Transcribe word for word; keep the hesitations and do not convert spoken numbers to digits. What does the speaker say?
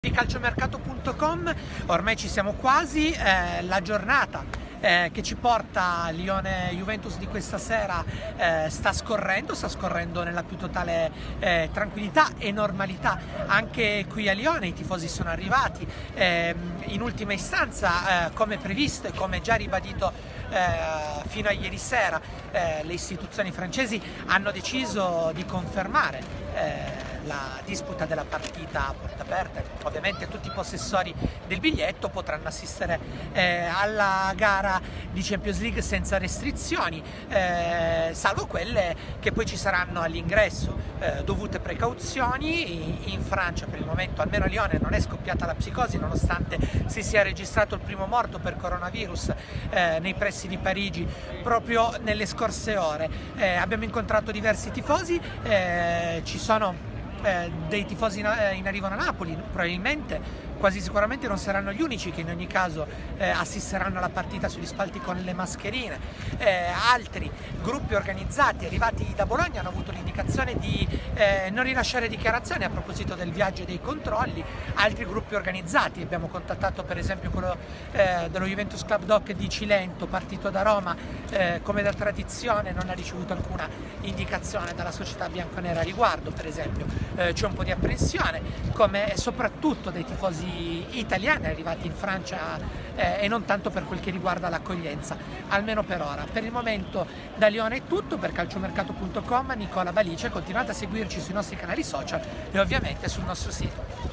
Di calciomercato punto com, ormai ci siamo quasi, eh, la giornata eh, che ci porta a Lione-Juventus di questa sera eh, sta scorrendo, sta scorrendo nella più totale eh, tranquillità e normalità. Anche qui a Lione i tifosi sono arrivati, eh, in ultima istanza eh, come previsto e come già ribadito eh, fino a ieri sera eh, le istituzioni francesi hanno deciso di confermare eh, la disputa della partita a porte aperte. Ovviamente tutti i possessori del biglietto potranno assistere eh, alla gara di Champions League senza restrizioni, eh, salvo quelle che poi ci saranno all'ingresso, eh, dovute precauzioni. In Francia per il momento, almeno a Lione, non è scoppiata la psicosi, nonostante si sia registrato il primo morto per coronavirus eh, nei pressi di Parigi proprio nelle scorse ore. Eh, abbiamo incontrato diversi tifosi, eh, ci sono Eh, dei tifosi in, eh, in arrivo a Napoli, probabilmente, quasi sicuramente non saranno gli unici che in ogni caso eh, assisteranno alla partita sugli spalti con le mascherine. Eh, altri gruppi organizzati arrivati da Bologna hanno avuto l'indicazione di eh, non rilasciare dichiarazioni a proposito del viaggio e dei controlli. Altri gruppi organizzati, abbiamo contattato per esempio quello eh, dello Juventus Club Doc di Cilento, partito da Roma, eh, come da tradizione non ha ricevuto alcuna indicazione dalla società bianconera a riguardo. Per esempio eh, c'è un po' di apprensione, come soprattutto dei tifosi italiani arrivati in Francia eh, e non tanto per quel che riguarda l'accoglienza, almeno per ora. Per il momento da Lione è tutto. Per calciomercato punto com, Nicola Balice. Continuate a seguirci sui nostri canali social e ovviamente sul nostro sito.